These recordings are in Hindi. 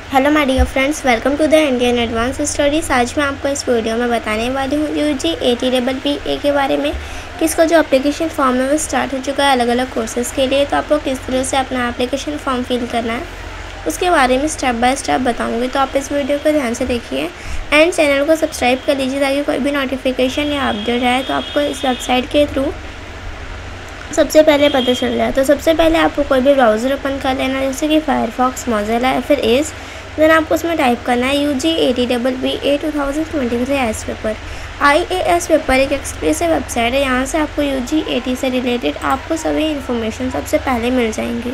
Hello my dear friends, welcome to the Indian advance studies. आज मैं आपको इस वीडियो में बताने वाली हूँ UG ATEEE के बारे में कि इसका जो एप्लीकेशन फॉर्म है वो स्टार्ट हो चुका है अलग अलग कोर्सेज़ के लिए। तो आपको किस तरह से अपना एप्लीकेशन फॉर्म फिल करना है उसके बारे में स्टेप बाय स्टेप बताऊँगी। तो आप इस वीडियो को ध्यान से देखिए एंड चैनल को सब्सक्राइब कर लीजिए ताकि कोई भी नोटिफिकेशन या अपडेट आए तो आपको इस वेबसाइट के थ्रू सबसे पहले पता चल जाए। तो सबसे पहले आपको कोई भी ब्राउज़र ओपन कर लेना, जैसे कि फायरफॉक्स, मोज़िला या फिर एज। देन आपको उसमें टाइप करना है UG ATEEE 2023 IAS paper. IAS paper एक एक्सक्लूसिव वेबसाइट है। यहाँ से आपको UG AT से रिलेटेड आपको सभी इन्फॉर्मेशन सबसे पहले मिल जाएंगी।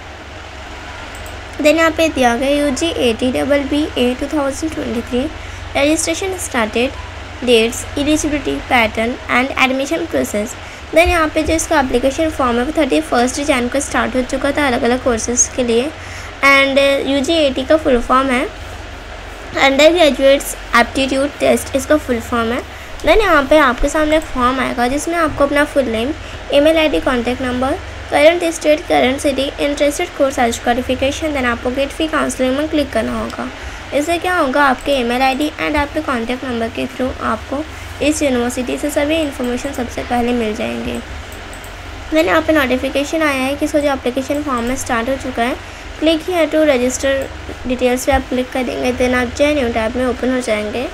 देन यहाँ पे दिया गया UG ATEEE 2023 registration started, dates, eligibility, pattern and admission process. Then यहाँ पे जो इसका एप्लीकेशन फॉर्म है वो 31 जनवरी को स्टार्ट हो चुका था अलग अलग कोर्सेज़ के लिए। एंड UG AT का फुल फॉर्म है अंडर ग्रेजुएट्स एप्टीट्यूड टेस्ट, इसका फुल फॉर्म है। देन यहाँ पे आपके सामने एक फॉर्म आएगा जिसमें आपको अपना full name, email ID, contact number, current state, current city, interested course age qualification. Then आपको गेट फी काउंसलिंग में क्लिक करना होगा। इससे क्या होगा, आपके ईमेल ID एंड आपके कॉन्टैक्ट नंबर के थ्रू आपको इस यूनिवर्सिटी से सभी इन्फॉर्मेशन सबसे पहले मिल जाएंगे। देन यहाँ पे नोटिफिकेशन आया है कि इसका जो एप्लीकेशन फॉर्म में स्टार्ट हो चुका है। Click here to register details पे आप क्लिक करेंगे। देन आप जो न्यू टैब में ओपन हो जाएंगे।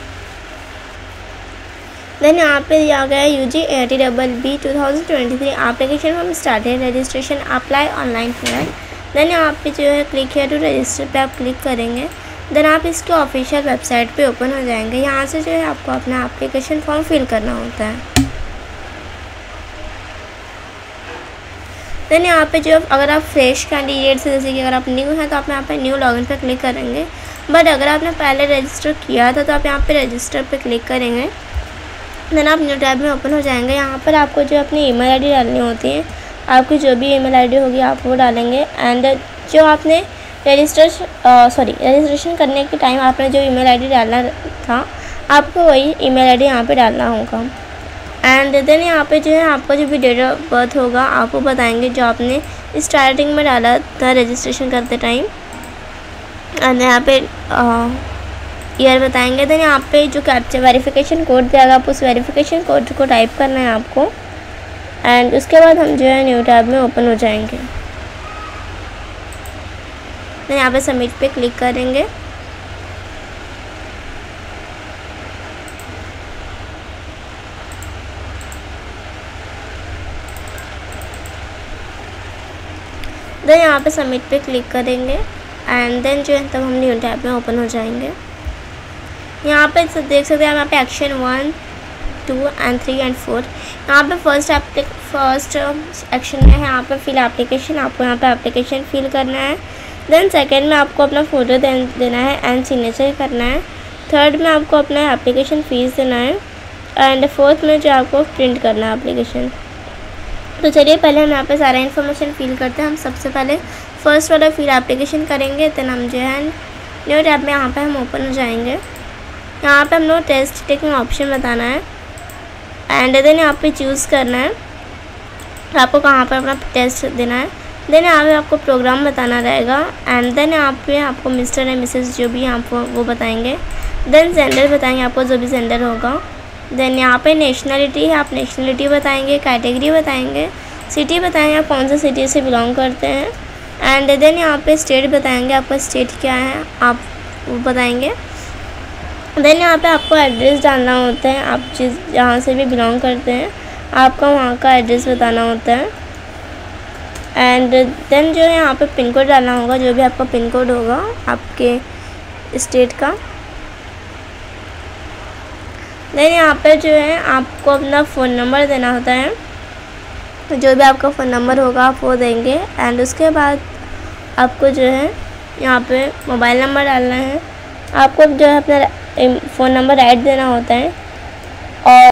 देन यहाँ पे दिया गया है UG ATEEE 2023 application form started, registration apply online here. Then यहाँ पे जो है क्लिक हियर टू रजिस्टर पे आप क्लिक करेंगे। देन आप इसके ऑफिशियल वेबसाइट पे ओपन हो जाएंगे। यहाँ से जो है आपको अपना एप्लीकेशन फॉर्म फिल करना होता है। देन यहाँ पे जो अगर आप फ्रेश कैंडिडेट से, जैसे कि अगर आप न्यू हैं तो आप यहाँ पे न्यू लॉगिन पे क्लिक करेंगे। बट अगर आपने पहले रजिस्टर किया था तो आप यहाँ पे रजिस्टर पे क्लिक करेंगे। देन आप न्यू टैब में ओपन हो जाएंगे। यहाँ पर आपको जो अपनी ईमेल ID डालनी होती है, आपकी जो भी ईमेल ID होगी आप वो डालेंगे। एंड जो आपने रजिस्ट्रेशन करने के टाइम आपने जो ईमेल ID डालना था आपको वही ईमेल ID यहाँ पे डालना होगा। एंड देन यहाँ पे जो है आपका जो भी डेट ऑफ बर्थ होगा आपको बताएंगे जो आपने स्टार्टिंग में डाला था रजिस्ट्रेशन करते टाइम। एंड यहाँ पे ईयर बताएंगे। देन यहाँ पे जो कैप्चा वेरिफिकेशन कोड दिया आप उस वेरिफिकेशन कोड को टाइप करना है आपको। एंड उसके बाद हम जो है न्यू टैब में ओपन हो जाएंगे। देन यहाँ पे सबमिट पे क्लिक करेंगे। देन यहाँ पे सबमिट पे क्लिक करेंगे। एंड देन जो है तब हम न्यू टैब में ओपन हो जाएंगे। यहाँ पे देख सकते हैं यहाँ पे एक्शन 1, 2 एंड 3 एंड 4। यहाँ पे फर्स्ट एक्शन में है यहाँ पे फिल एप्लीकेशन, आपको यहाँ पे एप्लीकेशन फिल करना है। देन सेकेंड में आपको अपना फ़ोटो देना है एंड सिग्नेचर करना है। थर्ड में आपको अपना एप्लीकेशन फ़ीस देना है। एंड फोर्थ में जो आपको प्रिंट करना है एप्लीकेशन। तो चलिए पहले हम यहाँ पे सारा इन्फॉर्मेशन फिल करते हैं। हम सबसे पहले फर्स्ट वाला फिल एप्लीकेशन करेंगे। देन हम जो है न्यू टैब में यहाँ पे हम ओपन हो जाएंगे। यहाँ पे हम नो टेस्ट टेकिंग ऑप्शन बताना है। एंड देन यहाँ पे चूज़ करना है आपको कहाँ पर अपना टेस्ट देना है। देन यहाँ पे आपको प्रोग्राम बताना रहेगा। एंड देन यहाँ पे आपको मिस्टर एंड मिसेस जो भी आपको वो बताएंगे। देन जेंडर बताएंगे आपको जो भी जेंडर होगा। देन यहाँ पे नेशनलिटी है, आप नेशनलिटी बताएंगे। कैटेगरी बताएंगे, सिटी बताएंगे आप कौन सा सिटी से बिलोंग करते हैं। एंड देन यहाँ पे स्टेट बताएंगे आपका स्टेट क्या है आप वो बताएंगे। देन यहाँ पे आपको एड्रेस डालना होता है, आप जहाँ से भी बिलोंग करते हैं आपका वहाँ का एड्रेस बताना होता है। एंड देन जो है यहाँ पे पिन कोड डालना होगा, जो भी आपका पिन कोड होगा आपके स्टेट का। देन यहाँ पे जो है आपको अपना फ़ोन नंबर देना होता है, जो भी आपका फ़ोन नंबर होगा आप वो देंगे। एंड उसके बाद आपको जो है यहाँ पे मोबाइल नंबर डालना है, आपको जो है अपना फ़ोन नंबर राइट देना होता है। और